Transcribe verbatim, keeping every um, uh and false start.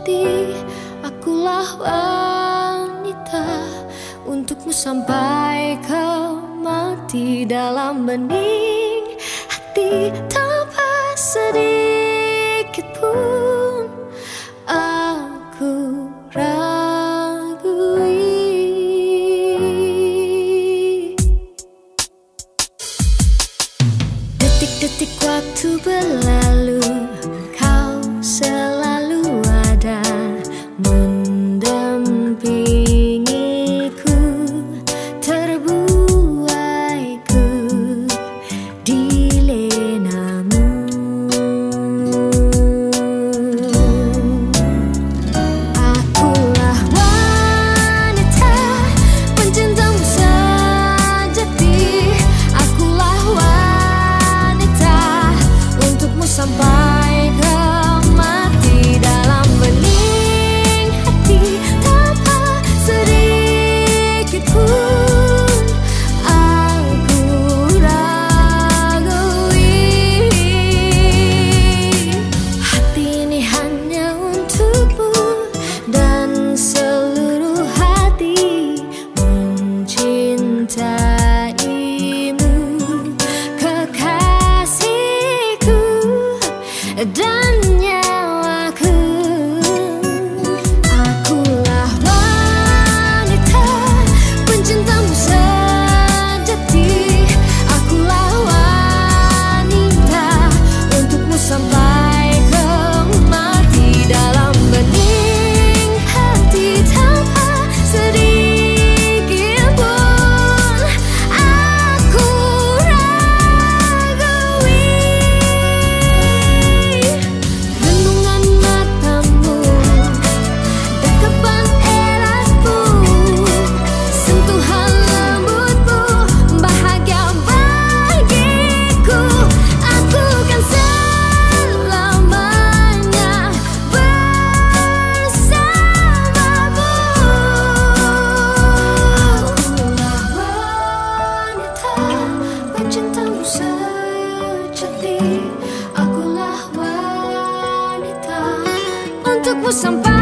hati. Akulah wanita untukmu sampai kau mati. Dalam bening hati tanpa sedikit pun aku ragui. Detik-detik waktu berlalu, kau selalu ada mendampingiku, terbuaiku di lenamu. Akulah wanita pencintamu sejati. Akulah wanita untukmu sampai kau mati. Dalam bening hati tanpa sedikit pun aku ragui. Hati ini hanya untukmu dan seluruh hati mencintaimu, kekasihku dan nyawaku. Akulah wanita pencintamu sejati. Akulah wanita untukmu sampai kau mati. Dalam bening hati tanpa sedikit pun aku ragui. Renungan matamu, dekapan eratmu, sentuhan lembutmu, bahagia bagiku. Aku kan selamanya bersamamu. Akulah wanita pencintamu sejati. Akulah wanita untukmu sampai